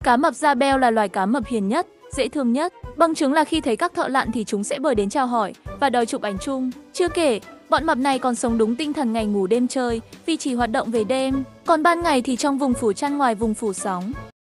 Cá mập da beo là loài cá mập hiền nhất, dễ thương nhất. Bằng chứng là khi thấy các thợ lặn thì chúng sẽ bơi đến chào hỏi và đòi chụp ảnh chung. Chưa kể, bọn mập này còn sống đúng tinh thần ngày ngủ đêm chơi vì chỉ hoạt động về đêm, còn ban ngày thì trong vùng phủ chăn ngoài vùng phủ sóng.